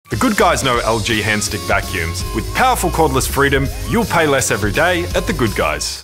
The good guys know LG handstick vacuums. With powerful cordless freedom, you'll pay less every day at The Good Guys.